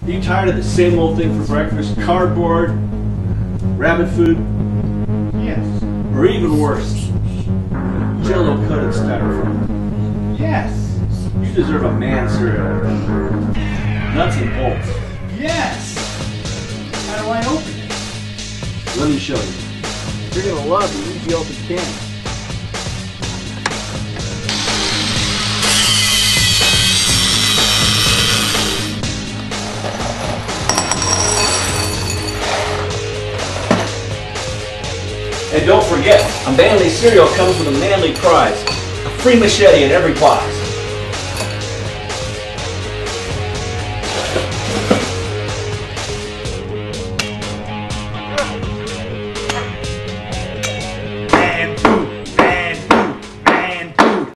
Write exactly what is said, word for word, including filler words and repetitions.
Are you tired of the same old thing for breakfast? Cardboard, rabbit food, Yes. or even worse, Jello coated styrofoam? Yes. You deserve a man cereal. Nuts and bolts. Yes. How do I open it? Let me show you. You're gonna love the easy open can. And don't forget, a manly cereal comes with a manly prize. A free machete in every box.